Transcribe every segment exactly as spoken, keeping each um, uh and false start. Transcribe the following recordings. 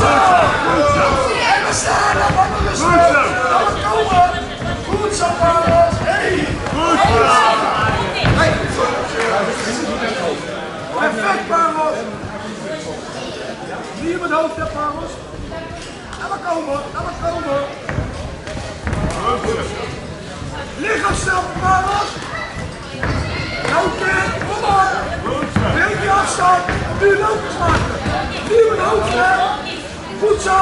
En we staan er van de rust. En we komen. Goed zo, Parels. Hey. Goed zo. Perfect, Parels. Hier met het hoofd, hè, Parels. En we komen. En we komen. Lichaamsstel, Parels. Loopje, kom op. Beetje afstand. Nu loopjes maken. Nu met het hoofd, hè. Goed zo.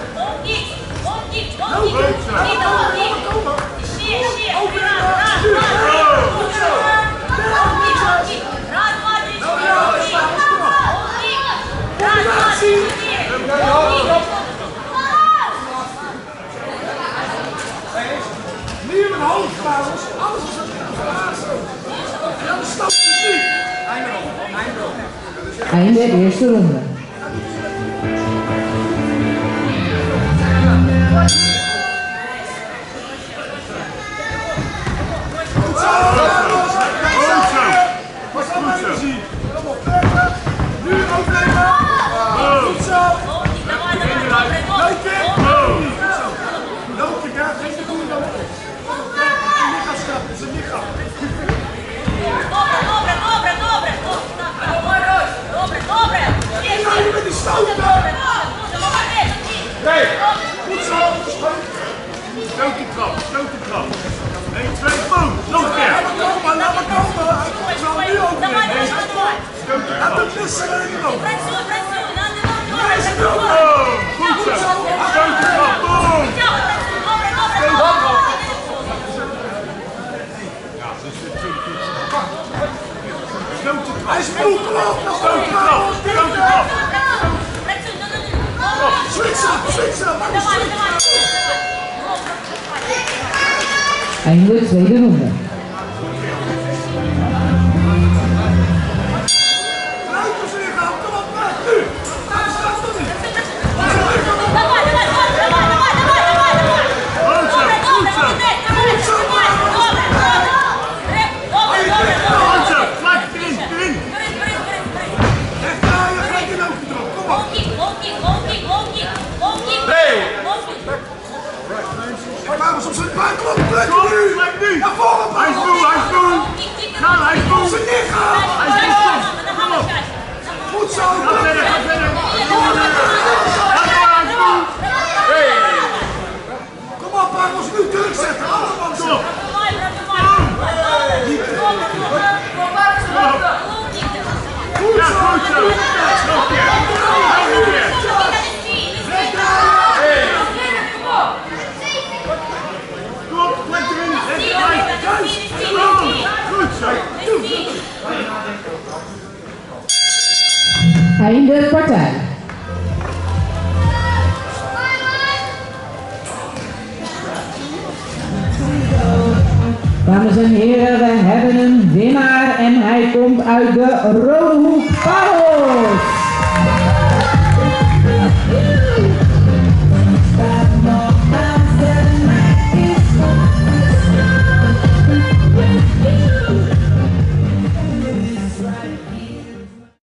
Loopje. En we komen. En we komen. Open de goed zo. Combinatie. Meer met hoofdpaals, alles is een en dan stap je nu. Einde eerste ronde. Goed zo, pas op met de zie. Kom op, nu overnemen. Goed zo. Loopje. Loopje, daar geen de goede loopje. Lichaamschap, het is een lichaam. Ga je met die stoten? Nee, goed zo. Stoot die trap, stoot die trap. één, twee, boom. Nog een keer. Laat me komen, laat me komen. Ik zal nu overnemen. Laat het wisselen in de loop. Deze loop. Goed zo. Stoot die trap, boom. Hij is moe, klop. Stoot die trap, stoot die trap. Switchen, switchen. Maak een switch. Einde tweede ronde. Ruimtes ingaan, kom op, weg, nu. Daar staat er niet. Goed zo, goed zo. Goed zo, Goed zo, vlak erin, erin. echt draaien, gelijk in ook erop, kom op. Parels op zijn buik, kom op, plek Kom, nu. plek nu. Naar voren, Hij is moe, hij is moe. Ga, hij is Op moe. zijn lichaam. Hij is moe. Kom op. Goed zo, Ga plek. verder, ga verder. Kom op, Ga door, hij is moe. kom op, Parels, nu druk zetten, allemaal Kom zo. op. Goed Ja, zo, goed zo. Nog een keer. Nog een keer. Kom op, plek erin. Recht eruit. Kom. Goed zo. Einde partij. Dames en heren, we hebben een winnaar en hij komt uit de rode hoek, Parels.